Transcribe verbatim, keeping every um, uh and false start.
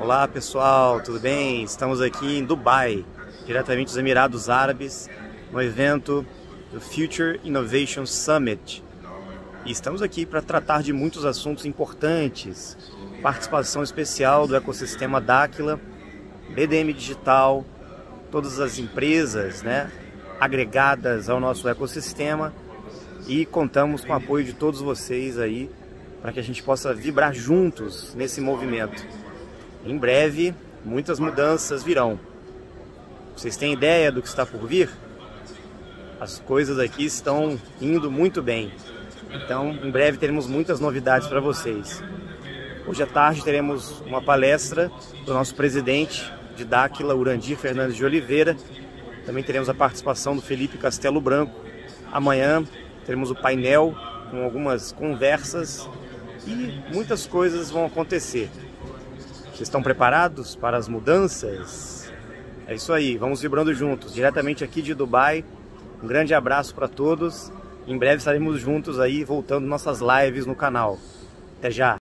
Olá pessoal, tudo bem? Estamos aqui em Dubai, diretamente dos Emirados Árabes, no evento do Future Innovation Summit. E estamos aqui para tratar de muitos assuntos importantes, participação especial do ecossistema Dakhla, B D M Digital, todas as empresas, né, agregadas ao nosso ecossistema, e contamos com o apoio de todos vocês aí para que a gente possa vibrar juntos nesse movimento. Em breve, muitas mudanças virão. Vocês têm ideia do que está por vir? As coisas aqui estão indo muito bem. Então, em breve teremos muitas novidades para vocês. Hoje à tarde teremos uma palestra do nosso presidente de Dakhla, Urandir Fernandes de Oliveira. Também teremos a participação do Felipe Castelo Branco. Amanhã teremos o painel com algumas conversas e muitas coisas vão acontecer. Vocês estão preparados para as mudanças? É isso aí, vamos vibrando juntos, diretamente aqui de Dubai. Um grande abraço para todos. Em breve estaremos juntos aí, voltando nossas lives no canal. Até já!